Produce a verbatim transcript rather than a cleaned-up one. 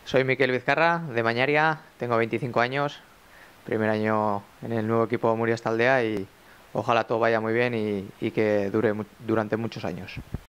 Soy Miquel Vizcarra, de Mañaria, tengo veinticinco años, primer año en el nuevo equipo Murias Taldea y ojalá todo vaya muy bien y, y que dure mu- durante muchos años.